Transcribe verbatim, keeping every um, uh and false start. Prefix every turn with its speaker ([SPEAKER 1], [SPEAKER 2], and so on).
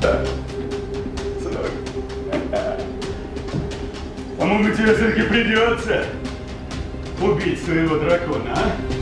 [SPEAKER 1] Сынок. По-моему, тебе все-таки придется убить своего дракона, а?